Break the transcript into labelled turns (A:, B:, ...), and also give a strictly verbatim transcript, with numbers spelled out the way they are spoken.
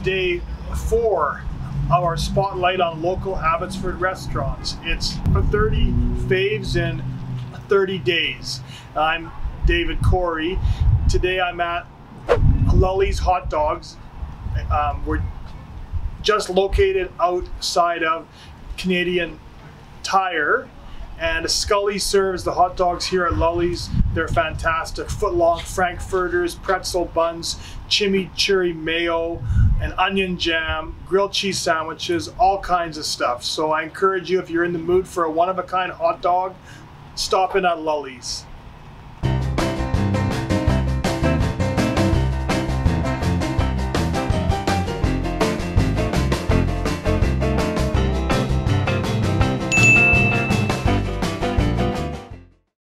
A: day four of our spotlight on local Abbotsford restaurants. It's thirty faves in thirty days. I'm David Corey. Today I'm at Lully's Hot Dogs. Um, we're just located outside of Canadian Tire, and Skully serves the hot dogs here at Lully's. They're fantastic. Foot-long Frankfurters, pretzel buns, chimichurri mayo, and onion jam, grilled cheese sandwiches, all kinds of stuff. So I encourage you, if you're in the mood for a one-of-a-kind hot dog, stop in at Lully's.